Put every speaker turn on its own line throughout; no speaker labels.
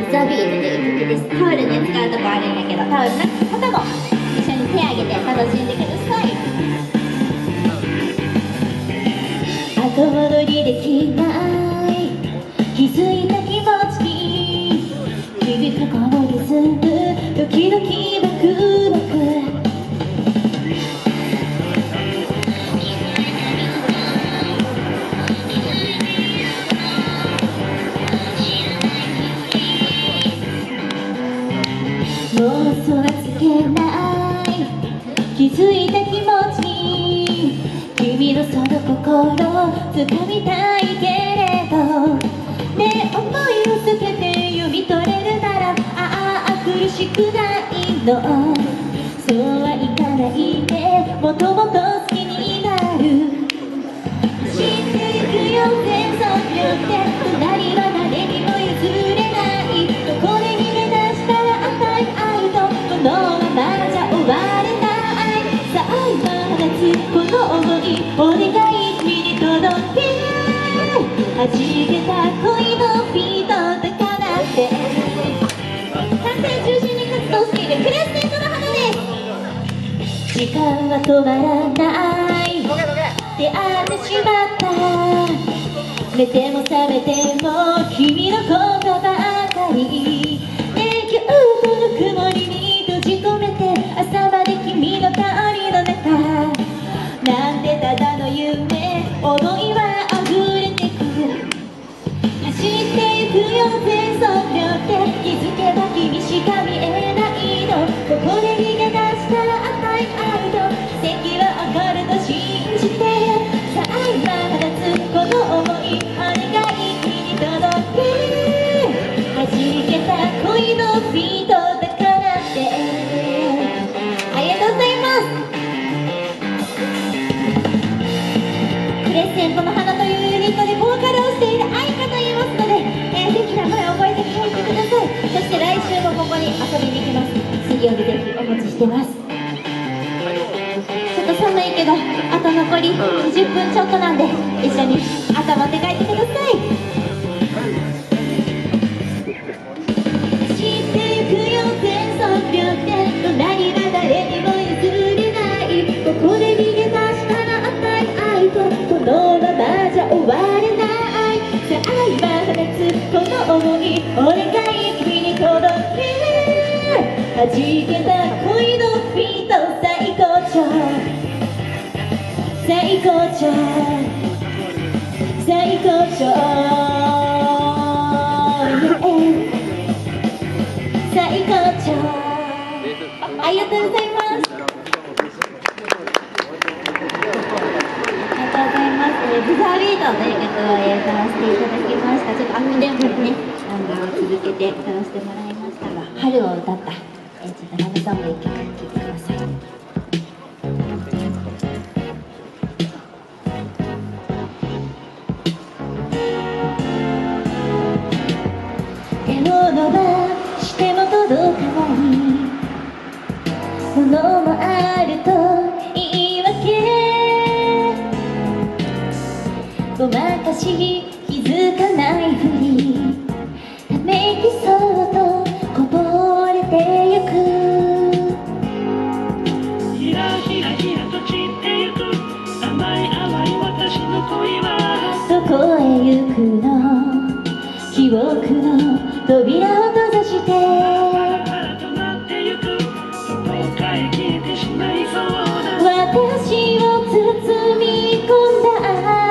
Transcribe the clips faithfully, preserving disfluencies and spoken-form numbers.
ザビートという曲です。タオルで使うとこあるんだけど、タオルの方も一緒に手を挙げて楽しんでください。後戻りできない気づいた気持ちに響くこのリズム、ドキドキワクワク。もう嘘はつけない、気づいた気持ちに君のその心掴みたいけれど、ねえ思いをつけて読み取れるなら、ああ苦しくないの。そうはいかないで、もともと好きになる。知っていくよ全速力で、隣は誰にも譲れない。どこで逃げ出したら当たり合うと、このままじゃ終われない。さあ今放つこの想い、お願い君に届け。弾けた恋のビートだからって、反対中心に活動しているクレッセントの花です。時間は止まらない出会ってしまった。寝ても覚めても君のことばかり。ねえ今日この曇りに閉じ込めて、朝まで君の香りの中、なんてただの夢、思いは溢れてく。走ってゆくよ全速力で、気づけば君しか見えないの。ここで逃げ出したら当たりアウト、席は上がると信じて。さあ今放つこの想い、お願い君に届け。弾けた恋のビートだからって。ありがとうございます。クレッセントの花というユニットでボーカルをしている愛花と言いますので、えー、ぜひ名前を覚えて帰ってください。そして来週もここに遊びに来ます。水曜日ぜひお待ちしてます。ちょっと寒いけどあと残りにじゅっぷんちょっとなんで、一緒に頭って帰ってください。知ってゆくよ全速力で、隣は誰にも譲れない。ここで逃げ出したら当たりアウト、このままじゃ終われない。さあ今放つこの想い、お願い君に届け。弾けた恋のビート最高潮、最高潮、最高潮、yeah、最高潮。ありがとうございます。ありがとうございます。ブザービートという曲を歌わせていただきました。ちょっとアップテンポにね、あの続けて歌わせてもらいましたが、春を歌ったえちょっとラブソングいっきょく聴いてください。手を伸ばしても届かないものもあると言い訳。ごまかし気づかないふり、ため息そうとこぼれてゆく。ひらひらひらと散ってゆく甘い甘い私の恋は、どこへ行くの。記憶の扉を閉ざして、止まってゆく、どこかへ消えてしまいそうな私を包み込んだ。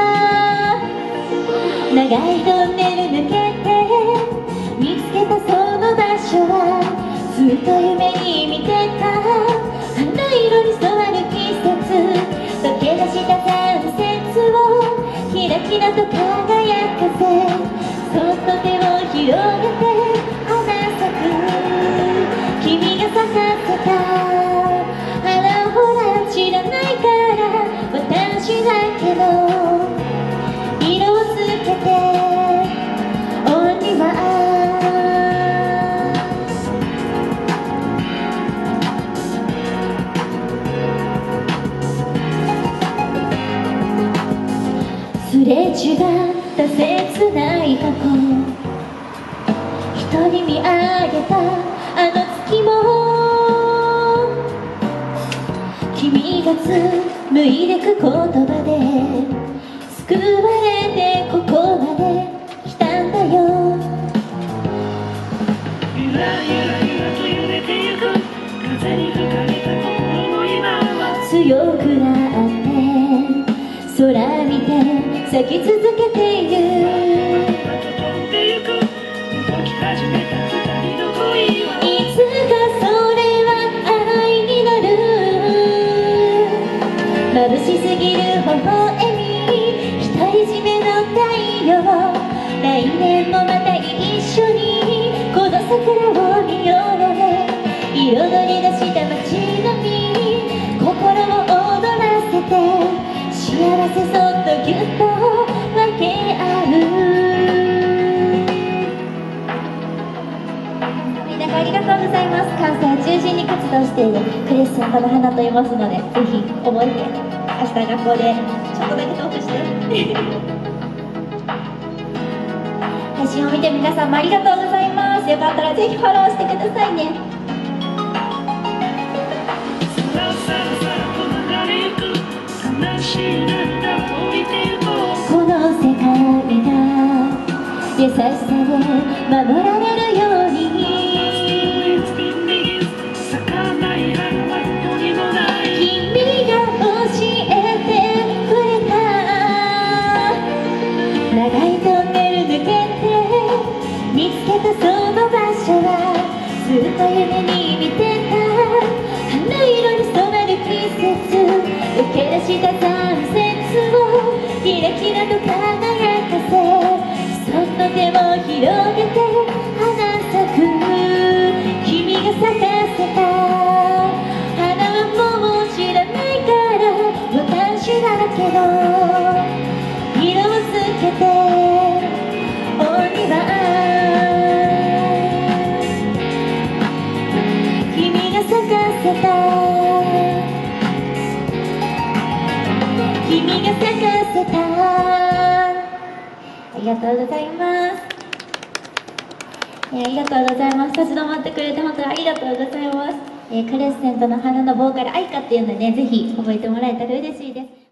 長いトンネル抜けて見つけたその場所は、ずっと夢に見てた花色に染まる季節。溶け出したサンセットをキラキラと輝かせ、そっと手を広げて花咲く君が咲かせた。あらほら知らないから私だけど、色をつけてお庭。すれ違った切ない人に見上げたあの月も君が紡いでく言葉で救われてここまで来たんだよ。
ゆらゆらゆらと揺れてゆく風に吹かれた心も今は
強くなって空見て咲き続けている。
また飛んでゆく動き始めた二人の恋はい
つかそれは愛になる。眩しすぎる微笑み独り占めの太陽。来年もまた一緒にこの桜を見ようね。彩り出した街並み心を躍らせて幸せそっとぎゅっと分け合う。みんなありがとうございます。関西を中心に活動しているクレッセントの花と言いますので、ぜひ覚えて明日学校でちょっとだけトークして配信を見て皆さんもありがとうございます。よかったらぜひフォローしてくださいね。
さらさらさらと流れゆく悲しい涙を置いてゆこう。
この世界が優しさで守られるように
咲かない花はどこにもない。
君が教えてくれた長いトンネル抜けて見つけたその場所はずっと夢に見てた春色に染まる季節受け出した残雪をキラキラと輝かせそっと手を広げて花咲く君が咲かせた花はもう知らないから私だけど色をつけてお庭君が咲かせた君が咲かせた。ありがとうございます。えー、ありがとうございます。立ち止まってくれて本当にありがとうございます。えー、クレッセントの花のボーカル愛花っていうのでね、ぜひ覚えてもらえたら嬉しいです。